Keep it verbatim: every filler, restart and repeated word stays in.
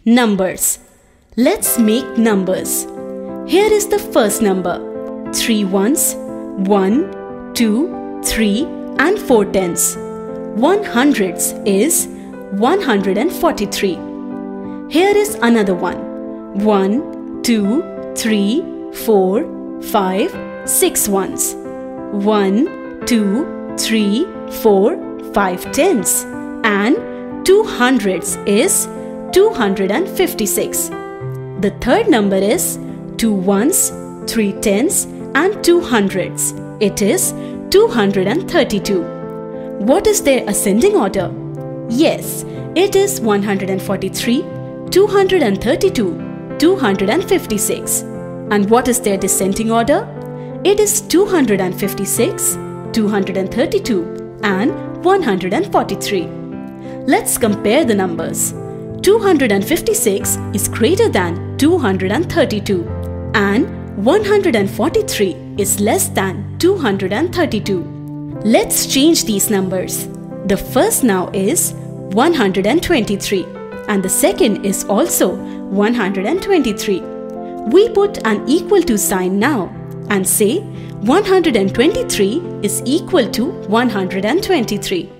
Numbers. Let's make numbers. Here is the first number. Three ones, one, two, three and four tens. One hundreds is one hundred forty-three. Here is another one. One, two, three, four, five, six ones. One, two, three, four, five tens. And two hundreds is two hundred fifty-six. The third number is two ones, three tens and two hundreds. It is two hundred thirty-two. What is their ascending order? Yes, it is one hundred forty-three, two hundred thirty-two, two hundred fifty-six. And what is their descending order? It is two hundred fifty-six, two hundred thirty-two and one hundred forty-three. Let's compare the numbers. two hundred fifty-six is greater than two hundred thirty-two and one hundred forty-three is less than two hundred thirty-two. Let's change these numbers. The first now is one hundred twenty-three and the second is also one hundred twenty-three. We put an equal to sign now and say one hundred twenty-three is equal to one hundred twenty-three.